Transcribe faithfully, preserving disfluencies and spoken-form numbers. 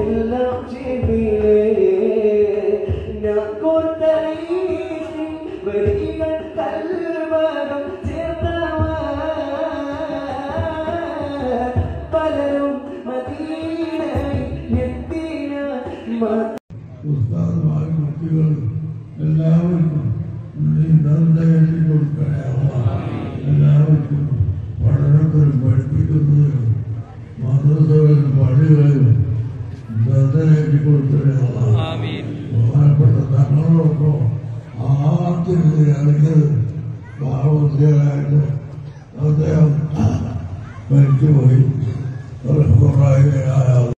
ഉസ്താദുമാരും കുട്ടികളും എല്ലാവർക്കും നന്ദി കൊടുക്കണേ. എല്ലാവർക്കും പഠനത്തിലും പഠിപ്പിക്കുന്നതിലും മദ്രസകളിലും പള്ളികളിലും നന്ദി കൊടുക്കണേ. ബഹുമാനപ്പെട്ട തങ്ങളോടൊപ്പം ആദ്യം ഇറങ്ങിയത് ഭാവത്തിലായിട്ട് അദ്ദേഹം മരിച്ചുപോയി.